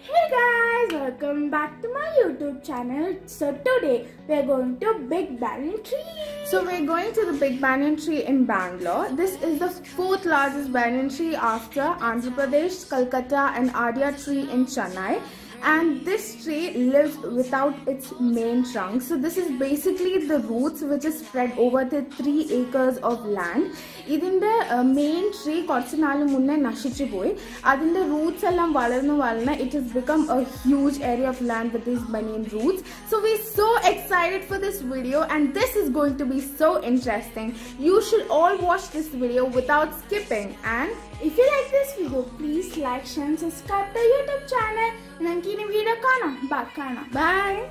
Hey guys, welcome back to my YouTube channel. So today we are going to Big Banyan Tree. So we're going to the Big Banyan Tree in Bangalore. This is the fourth largest banyan tree after Andhra Pradesh, Calcutta and Adia tree in Chennai. And this tree lives without its main trunk. So this is basically the roots which is spread over the 3 acres of land. Idinte main tree korchanalu munne nashichu poi. Adinte roots ellam valarna it has become a huge area of land with these banyan roots. So we're so excited for this video and this is going to be so interesting. You should all watch this video without skipping. And if you like this video, please like, share and subscribe to our YouTube channel. And video bye.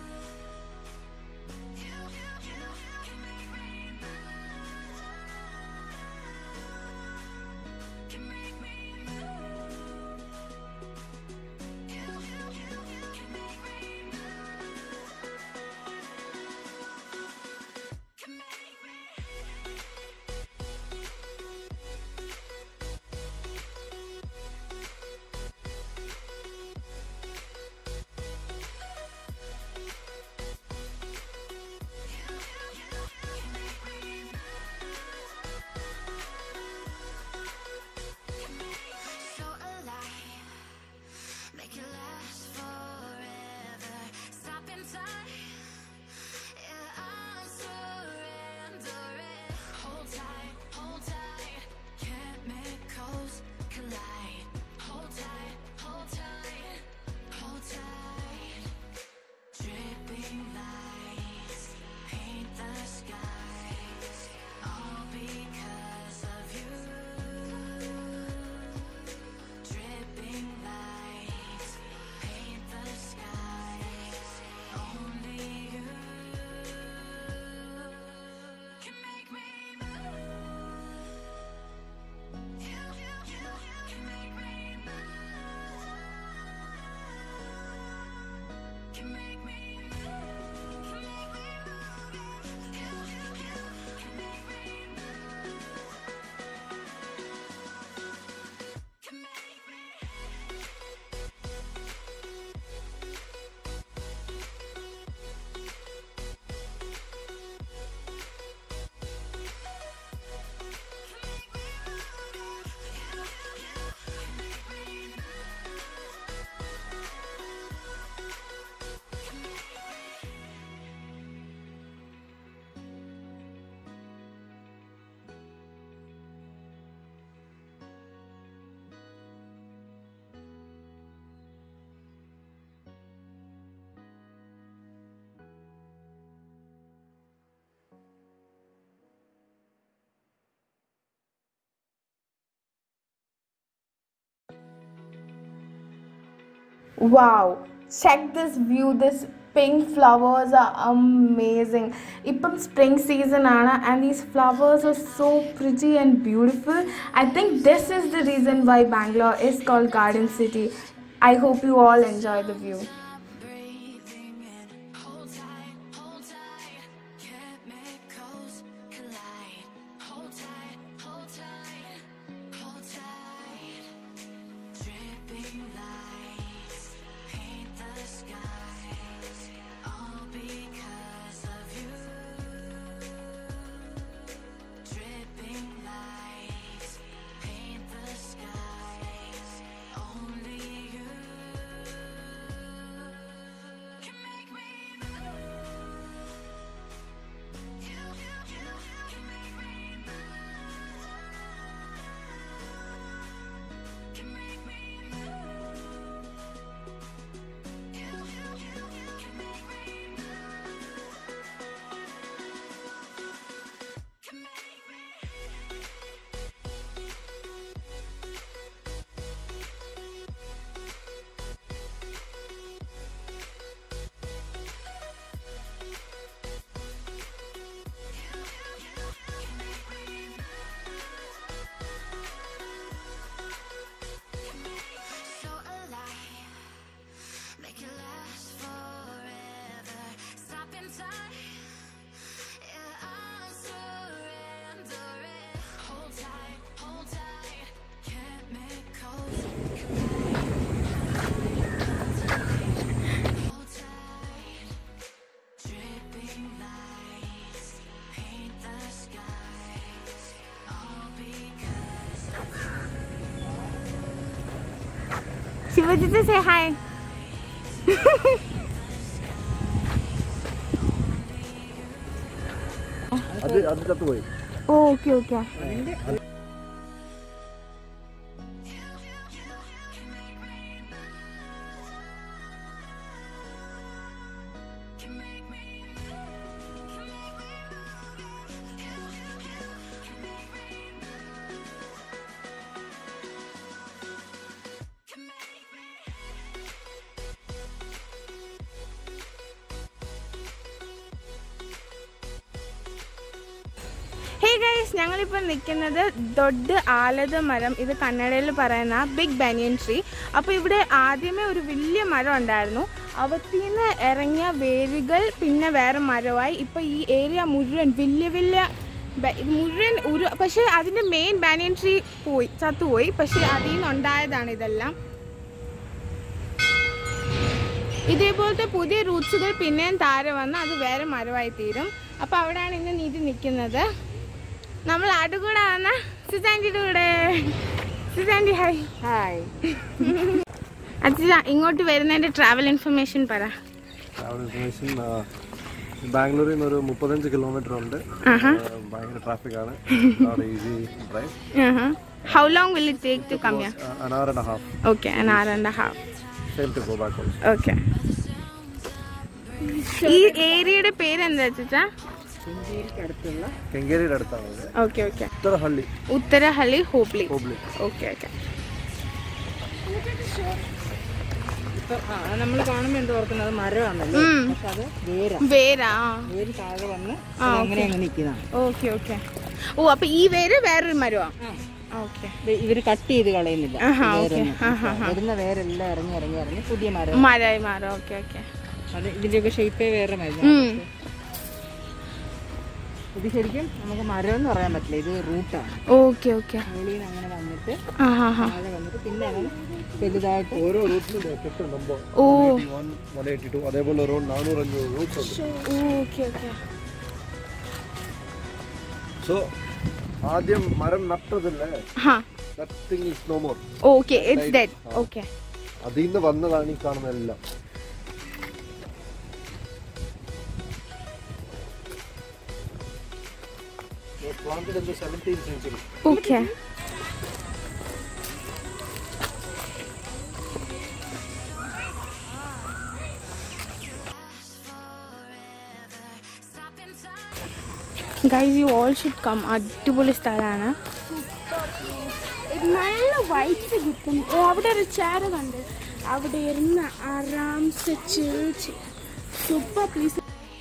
wow, check this view. This pink flowers are amazing. Ippam spring season ana and these flowers are so pretty and beautiful. I think this is the reason why Bangalore is called Garden City. I hope you all enjoy the view. Shivajita, say hi. Oh, okay, okay. Hey guys, ഞങ്ങളിപ്പോൾ നിൽക്കുന്നത് ദൊഡ് ആലത മരം. ഇത് കന്നഡയിൽ പറയുന്ന big banyan tree. അപ്പോൾ ഇവിടെ ആദ്യമേ ഒരു വലിയ മരം ഉണ്ടായിരുന്നു. അവത്തിന്ന് ഇറങ്ങിയ വേരുകൾ പിന്നെ വേറെ മരമായി. ഇപ്പോൾ ഈ ഏരിയ മുഴുവൻ വലിയ മുഴുവൻ പക്ഷേ അതിൻ്റെ മെയിൻ ബാനിയൻ ട്രീ ചത്തുപോയി. പക്ഷേ അതിൽ നിന്നുണ്ടായതാണ് ഇതെല്ലാം. ഇതേപോലത്തെ പുതിയ റൂട്ട്സുകൾ പിന്നെയും താഴെ വന്ന് അത് വേറെ മരമായി തീരും. അപ്പോൾ അവിടെയാണ് ഇന്ന് നീതി നിൽക്കുന്നത്. നമ്മൾ അടുകൂടെ വന്ന സുജാൻറ്റിയുടെ കൂടെ. സുജാൻറ്റി ഹായ്. ഹായ്. അച്ഛാ, ഇങ്ങോട്ട് വരുന്നതിൻ്റെ ട്രാവൽ ഇൻഫർമേഷൻ പറ. ട്രാവൽ ഇൻഫർമേഷൻ ബാംഗ്ലൂരിൽ നിന്ന് ഒരു 35 കിലോമീറ്റർ ഉണ്ട്. ഭയങ്കര ട്രാഫിക് ആണ്. Easy drive. How long will it take to come here? An hour and a half. Okay, an hour and a half. Same to go back also. Okay. ഈ ഏരിയയുടെ പേര് എന്താ വെച്ചാ? കെങ്കേരിയുടെ അടുത്താണ്. Okay okay. Uttarahalli hobli. Okay okay. നമ്മൾ കാണുമ്പോൾ എന്ത് ഓർക്കുന്നത് മരമാണല്ലോ. അത് വേരാ വേര് താഴെ വന്ന് അങ്ങനെ അങ്ങ് നിൽക്കുന്നതാണ്. Okay okay. ഓ, അപ്പൊ ഈ വേര് വേറൊരു മരമാ. ഓക്കെ. ഇവര് കട്ട് ചെയ്ത് കളയുന്നില്ല. വരുന്ന വേരെല്ലാം ഇറങ്ങി പുതിയ മരമായി മാറും. Okay okay. അത് ഇതിന്റെയൊക്കെ ഷേപ്പേ വേറെ മരുന്ന്. ഇത് ശരിക്കും നമുക്ക് മരം എന്ന് പറയാൻ പറ്റില്ല. ഇത് റൂട്ടാണ്. Okay okay. മുകളിൽ നിന്ന് അങ്ങനെ വന്നിട്ട് താഴെ വന്നിട്ട് പിന്നെ അങ്ങനെ വലുതായിട്ട് ഓരോ റൂട്ടിലും എഫക്റ്റ് ഉണ്ട്. 182 അതേപോലെ അറൗണ്ട് 400-500 റൂട്ട്സ് ഉണ്ട്. Okay okay. സോ ആദ്യം മരം നട്ടതല്ലേ, that thing is no more. Okay, it's dead. Okay. അതിൽ നിന്ന് വന്നതാണ് ഈ കാണുന്നതെല്ലാം. Planted in the 17th century. Okay. Guys, you all should come. അടിപൊളി സ്ഥലമാണ്. നല്ല വൈറ്റ് കിട്ടും. അവിടെ ഒരു ചെയർ കണ്ട് അവിടെ ഇരുന്ന് ആരാംസെ ചിരിച്ച് സൂപ്പർ പ്ലേസ്.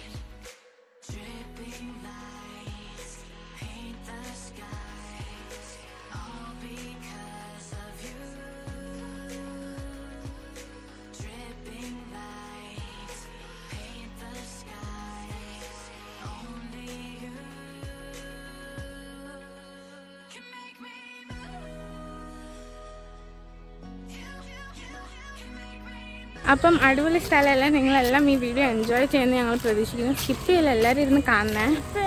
അപ്പം അടിപൊളി സ്ഥലമല്ല. നിങ്ങളെല്ലാം ഈ വീഡിയോ എൻജോയ് ചെയ്യുന്ന ഞങ്ങൾ പ്രതീക്ഷിക്കുന്നു. സ്കിപ്പ് ചെയ്യല്ല, എല്ലാവരും ഇരുന്ന് കാണണേ.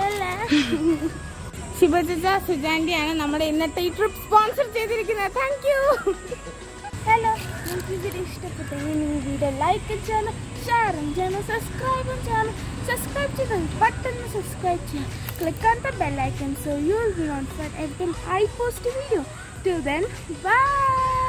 ശിവജ സുജാൻറ്റിയാണ് നമ്മുടെ ഇന്നത്തെ ഈ ട്രിപ്പ് സ്പോൺസർ ചെയ്തിരിക്കുന്നത്. Thank you. ഹലോ, നിങ്ങൾക്ക് ഈ വീഡിയോ ഇഷ്ടപ്പെട്ടെങ്കിൽ ഈ വീഡിയോ ലൈക്ക് ചെയ്യണം, ഷെയറും ചെയ്യണം, സബ്സ്ക്രൈബും ചെയ്യണം. സബ്സ്ക്രൈബ് ചെയ്താൽ പെട്ടെന്ന് സബ്സ്ക്രൈബ് ചെയ്യാം. Click on the bell icon so you will be notified every time I post a video. Till then, bye.